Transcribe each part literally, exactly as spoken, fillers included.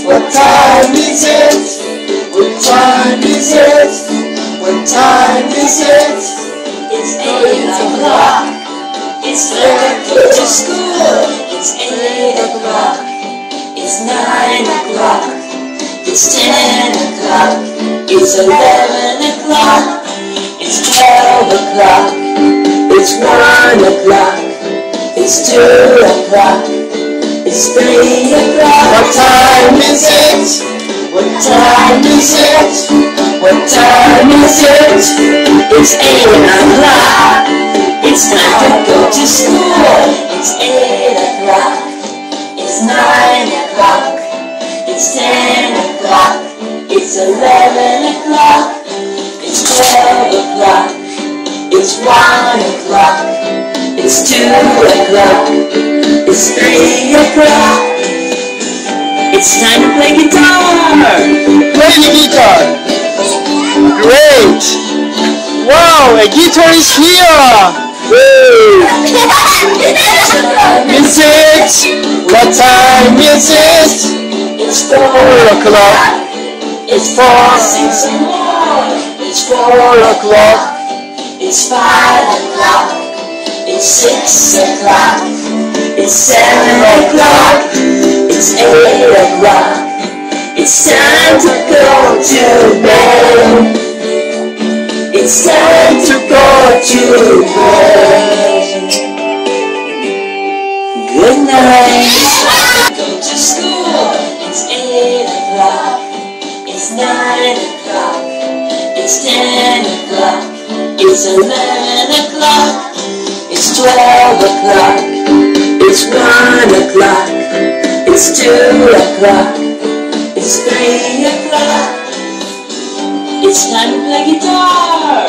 What time is it? What time is it? What time is it? It's eight o'clock. It's time to go to school. It's eight o'clock. It's nine o'clock. It's ten o'clock. It's eleven o'clock. It's twelve o'clock. It's one o'clock. It's two o'clock. It's three o'clock. What time is it? What time is it? What time is it? It's eight o'clock. It's time to go to school. It's eight o'clock. It's nine o'clock. It's ten o'clock. It's eleven o'clock. It's twelve o'clock. It's one o'clock. It's two o'clock. It's three o'clock. It's time to play guitar. Play the guitar. Great. Wow, a guitar is here. Woo. Is it? What time is it? It's Four o'clock. It's four. Sing some more. It's Four o'clock. It's five o'clock. It's six o'clock. It's seven o'clock. It's eight o'clock. It's time to go to bed. It's time to go to bed. Good night. Go to school. It's eight o'clock. It's nine o'clock. It's ten o'clock. It's eleven o'clock. It's twelve o'clock. It's one o'clock. It's two o'clock. It's three o'clock. It's time to play guitar.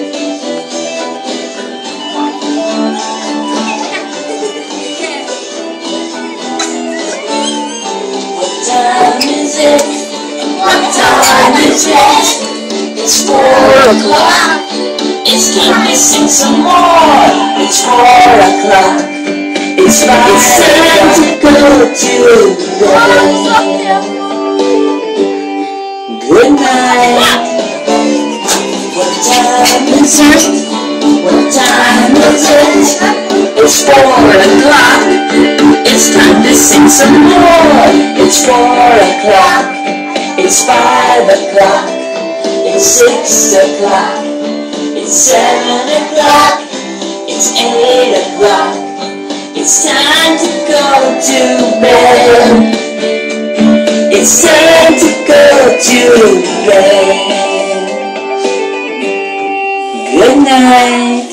What time is it? What time is it? It's four o'clock. It's time to sing some more. It's four o'clock. It's five. It's time to go to bed. Good night. What time is it? What time is it? It's four o'clock. It's time to sing some more. It's four o'clock. It's five o'clock. It's six o'clock. It's seven o'clock. It's eight o'clock. It's time to go to bed. It's time to go to bed. Good night.